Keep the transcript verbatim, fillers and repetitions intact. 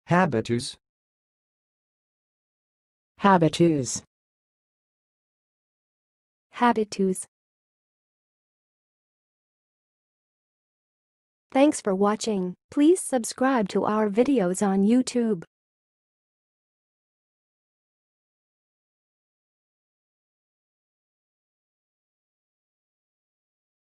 Habitués. habitués, habitués. Thanks for watching. Please subscribe to our videos on YouTube.